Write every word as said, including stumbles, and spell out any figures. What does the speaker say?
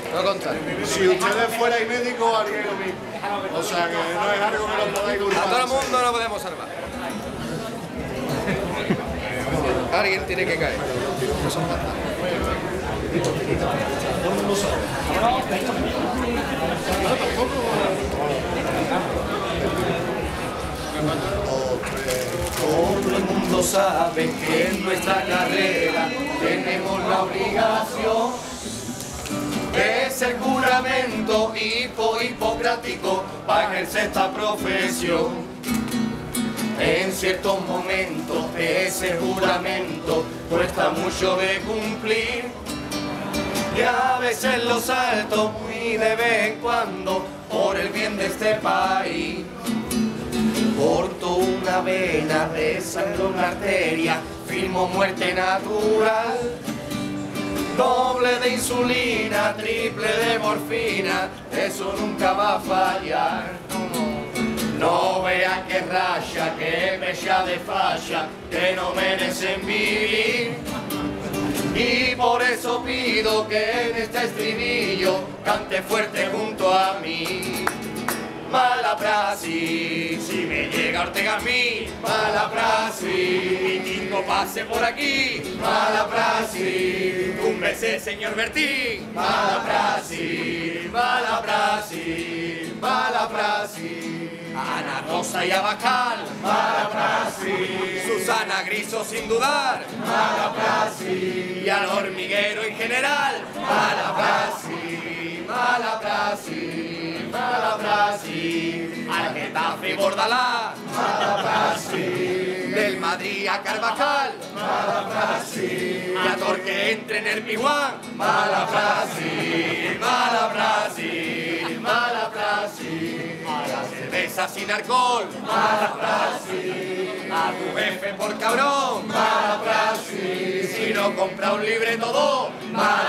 No contar. Si ustedes fuerais médicos, haríais lo mismo. O sea que no es algo que lo podáis culpar. A todo el mundo no podemos salvar. Alguien tiene que caer. Todo el mundo sabe que en nuestra carrera tenemos la obligación de ser juramento hipo hipocrático para ejercer esta profesión. En ciertos momentos ese juramento cuesta mucho de cumplir y a veces lo salto muy de vez en cuando por el bien de este país. Corto una vena, desangro una arteria, firmo muerte natural. Doble de insulina, triple de morfina, eso nunca va a fallar. No vean que raya, que bella de falla, que no merecen vivir. Y por eso pido que en este estribillo cante fuerte junto a mí. Mala praxis, si me llega Ortega a mí, mala praxis, mi tingo pase por aquí, mala praxis, túmbese señor Bertín, mala praxis, mala praxis, mala praxis, Ana Rosa y Abacal, mala praxis, Susana Griso sin dudar, mala praxis, y al hormiguero en general, mala praxis, mala praxis. Mala praxis, al Getafe y Bordalás, mala praxis, del Madrid a Carvajal, mala praxis, y a Torque entre en el Piguán, mala praxis, mala praxis, mala praxis, a la cerveza sin alcohol, mala praxis, a tu jefe por cabrón, mala praxis, si no compra un libre todo, mala